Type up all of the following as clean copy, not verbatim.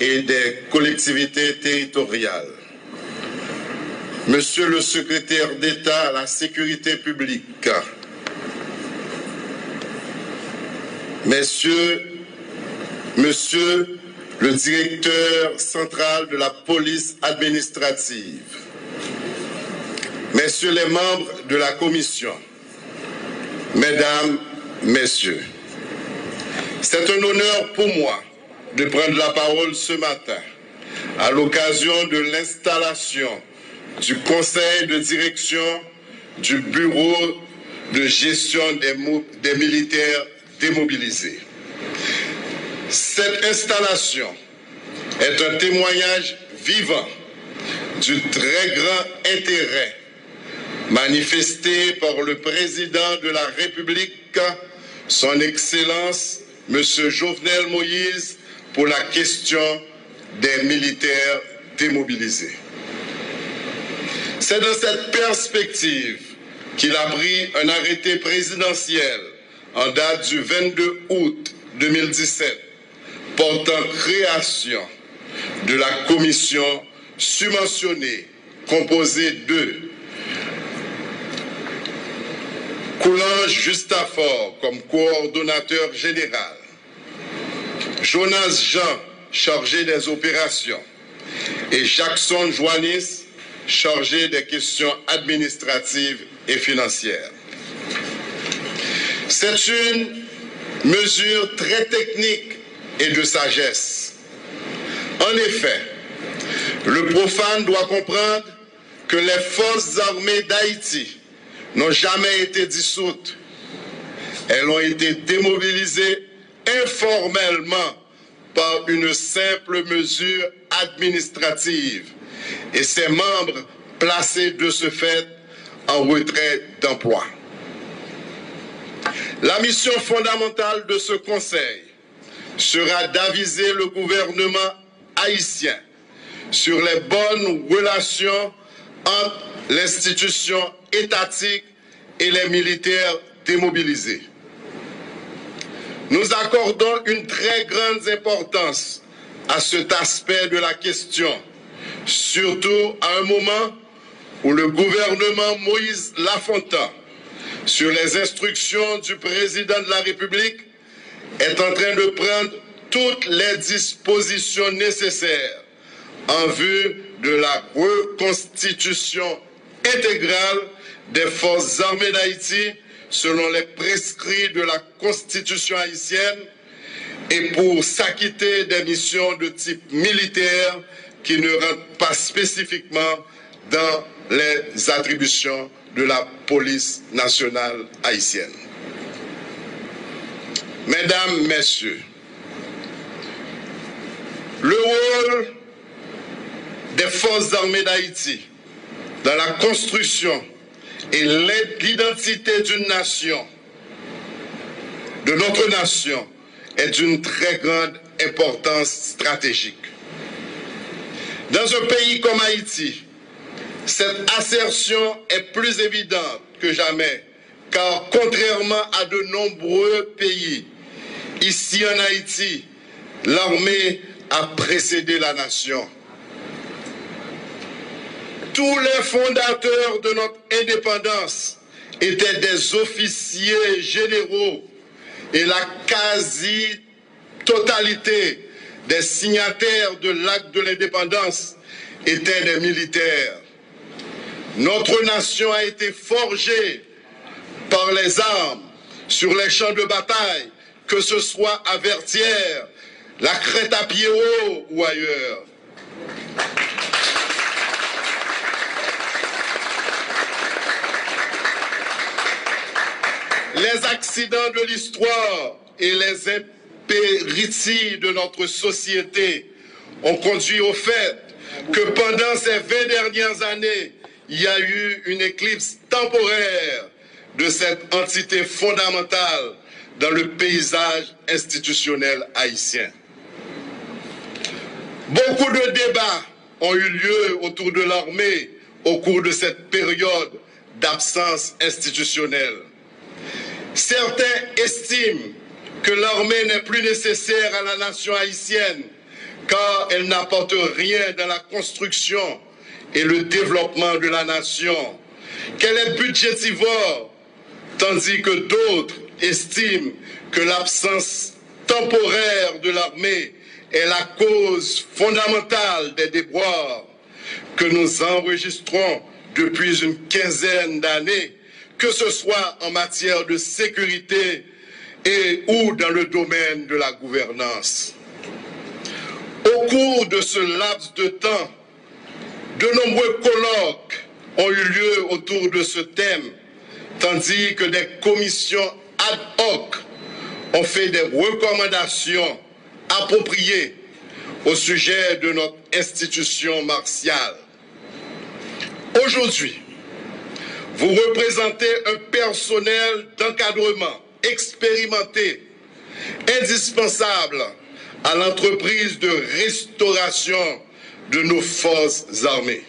et des collectivités territoriales, Monsieur le secrétaire d'État à la sécurité publique, Monsieur le directeur central de la police administrative, Messieurs les membres de la commission, Mesdames, Messieurs, c'est un honneur pour moi de prendre la parole ce matin à l'occasion de l'installation du conseil de direction du bureau de gestion des militaires démobilisés. Cette installation est un témoignage vivant du très grand intérêt manifesté par le président de la République, son Excellence, M. Jovenel Moïse, pour la question des militaires démobilisés. C'est dans cette perspective qu'il a pris un arrêté présidentiel en date du 22 août 2017 portant création de la commission subventionnée composée de Coulange Justafort comme coordonnateur général, Jonas Jean, chargé des opérations, et Jackson Joannis, chargé des questions administratives et financières. C'est une mesure très technique et de sagesse. En effet, le profane doit comprendre que les forces armées d'Haïti n'ont jamais été dissoutes. Elles ont été démobilisées informellement par une simple mesure administrative et ses membres placés de ce fait en retrait d'emploi. La mission fondamentale de ce Conseil sera d'aviser le gouvernement haïtien sur les bonnes relations entre l'institution étatique et les militaires démobilisés. Nous accordons une très grande importance à cet aspect de la question, surtout à un moment où le gouvernement Moïse Lafontaine, sur les instructions du président de la République, est en train de prendre toutes les dispositions nécessaires en vue de la reconstitution intégrale des forces armées d'Haïti selon les prescrits de la Constitution haïtienne et pour s'acquitter des missions de type militaire qui ne rentrent pas spécifiquement dans les attributions de la police nationale haïtienne. Mesdames, Messieurs, le rôle des forces armées d'Haïti dans la construction et l'identité d'une nation, de notre nation, est d'une très grande importance stratégique. Dans un pays comme Haïti, cette assertion est plus évidente que jamais, car contrairement à de nombreux pays, ici en Haïti, l'armée a précédé la nation. Tous les fondateurs de notre indépendance étaient des officiers généraux et la quasi-totalité des signataires de l'acte de l'indépendance étaient des militaires. Notre nation a été forgée par les armes sur les champs de bataille, que ce soit à Vertières, la Crête à Pierrot ou ailleurs. Les accidents de l'histoire et les impérities de notre société ont conduit au fait que pendant ces 20 dernières années, il y a eu une éclipse temporaire de cette entité fondamentale dans le paysage institutionnel haïtien. Beaucoup de débats ont eu lieu autour de l'armée au cours de cette période d'absence institutionnelle. Certains estiment que l'armée n'est plus nécessaire à la nation haïtienne car elle n'apporte rien dans la construction et le développement de la nation, qu'elle est budgétivore, tandis que d'autres estiment que l'absence temporaire de l'armée est la cause fondamentale des déboires que nous enregistrons depuis une quinzaine d'années, que ce soit en matière de sécurité et ou dans le domaine de la gouvernance. Au cours de ce laps de temps, de nombreux colloques ont eu lieu autour de ce thème, tandis que des commissions ad hoc ont fait des recommandations appropriées au sujet de notre institution martiale. Aujourd'hui, vous représentez un personnel d'encadrement expérimenté, indispensable à l'entreprise de restauration de nos forces armées.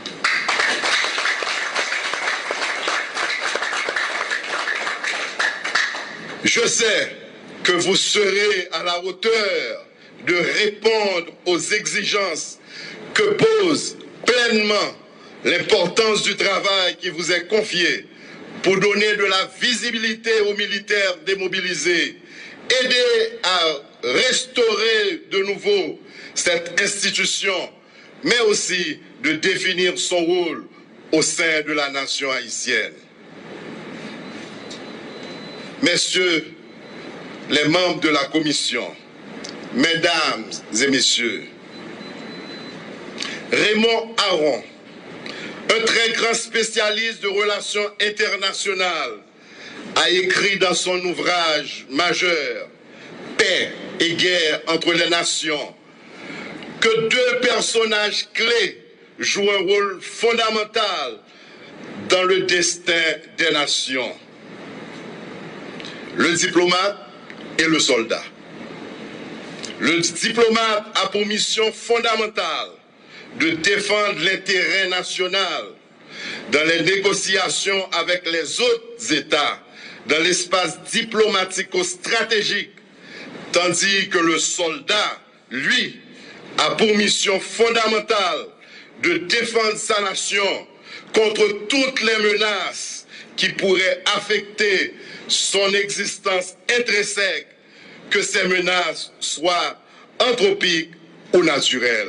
Je sais que vous serez à la hauteur de répondre aux exigences que pose pleinement l'importance du travail qui vous est confié pour donner de la visibilité aux militaires démobilisés, aider à restaurer de nouveau cette institution, mais aussi de définir son rôle au sein de la nation haïtienne. Messieurs les membres de la commission, mesdames et messieurs, Raymond Aron, un très grand spécialiste de relations internationales, a écrit dans son ouvrage majeur « Paix et guerre entre les nations » que deux personnages clés jouent un rôle fondamental dans le destin des nations: le diplomate et le soldat. Le diplomate a pour mission fondamentale de défendre l'intérêt national dans les négociations avec les autres États dans l'espace diplomatico-stratégique, tandis que le soldat, lui, a pour mission fondamentale de défendre sa nation contre toutes les menaces qui pourraient affecter son existence intrinsèque, que ces menaces soient anthropiques ou naturelles.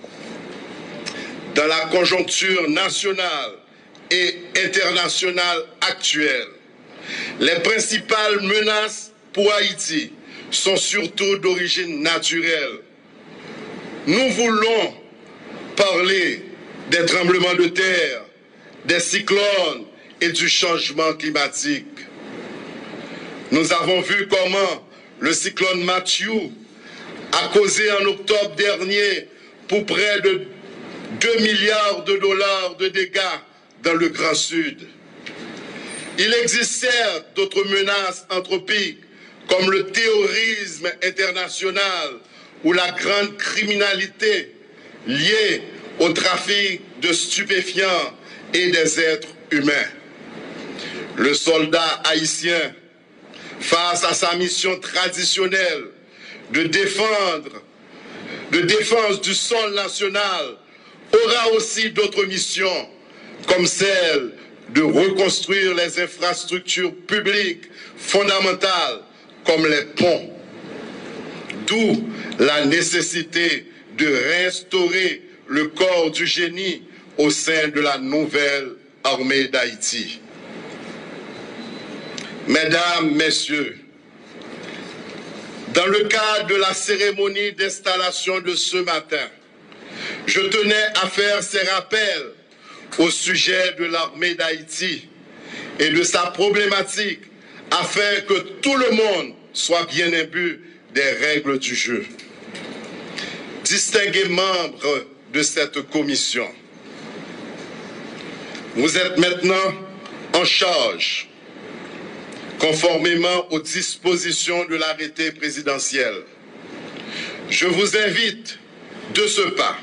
Dans la conjoncture nationale et internationale actuelle, les principales menaces pour Haïti sont surtout d'origine naturelle. Nous voulons parler des tremblements de terre, des cyclones et du changement climatique. Nous avons vu comment le cyclone Matthew a causé en octobre dernier pour près de 2 milliards de dollars de dégâts dans le Grand Sud. Il existe certes d'autres menaces anthropiques comme le terrorisme international ou la grande criminalité liée au trafic de stupéfiants et des êtres humains. Le soldat haïtien, face à sa mission traditionnelle de défense du sol national, aura aussi d'autres missions, comme celle de reconstruire les infrastructures publiques fondamentales, comme les ponts. D'où la nécessité de restaurer le corps du génie au sein de la nouvelle armée d'Haïti. Mesdames, Messieurs, dans le cadre de la cérémonie d'installation de ce matin, je tenais à faire ces rappels au sujet de l'armée d'Haïti et de sa problématique afin que tout le monde soit bien imbu des règles du jeu. Distingués membres de cette commission, vous êtes maintenant en charge, conformément aux dispositions de l'arrêté présidentiel. Je vous invite de ce pas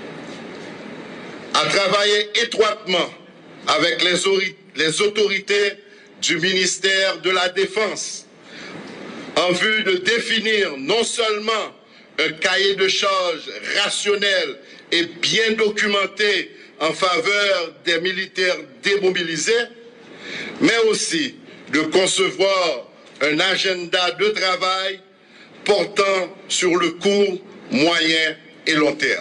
à travailler étroitement avec les autorités du ministère de la Défense en vue de définir non seulement un cahier de charges rationnel et bien documenté en faveur des militaires démobilisés, mais aussi de concevoir un agenda de travail portant sur le court, moyen et long terme.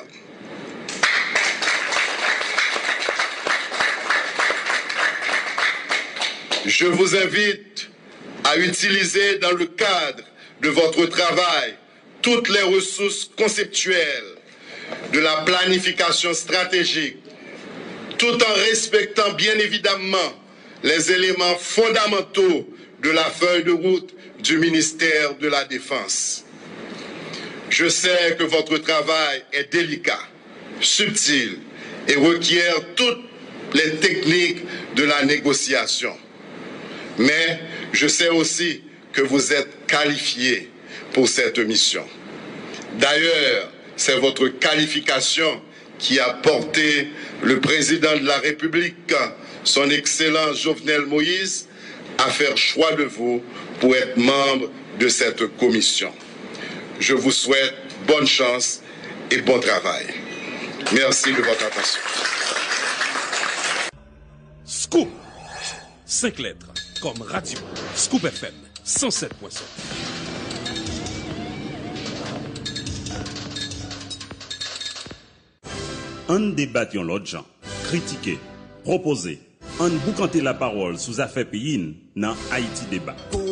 Je vous invite à utiliser dans le cadre de votre travail toutes les ressources conceptuelles de la planification stratégique, tout en respectant bien évidemment les éléments fondamentaux de la feuille de route du ministère de la Défense. Je sais que votre travail est délicat, subtil et requiert toutes les techniques de la négociation. Mais je sais aussi que vous êtes qualifié pour cette mission. D'ailleurs, c'est votre qualification qui a porté le président de la République, son Excellence Jovenel Moïse, à faire choix de vous pour être membre de cette commission. Je vous souhaite bonne chance et bon travail. Merci de votre attention. Scoop, 5 lettres, comme radio. Scoop FM, 107.5. On débat yon l'autre gens, critiquer, proposer, on boucanter la parole sous affaires pays dans Haïti Débat.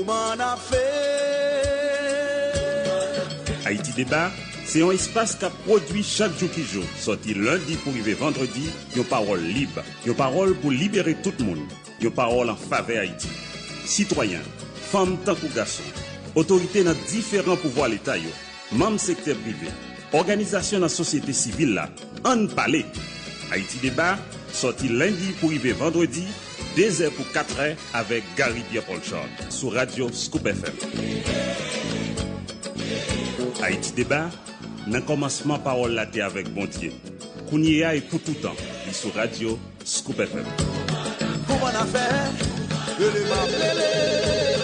Haïti Débat, c'est un espace qui produit chaque jour qui joue, sorti lundi pour arriver vendredi, yon parole libre, yon parole pour libérer tout le monde, yon parole en faveur Haïti. Citoyens, femmes tant que garçons, autorités dans différents pouvoirs l'État, membres secteur privé, organisation dans la société civile là, on parle. Haïti Débat, sorti lundi pour arriver vendredi, 2h pour 4h avec Gary Pierre-Paul Chard, sur Radio Scoop FM. Haïti Débat, dans le commencement parole là avec bon Dieu. Kounia et pour tout temps, sur Radio Scoop FM. Comment on a fait?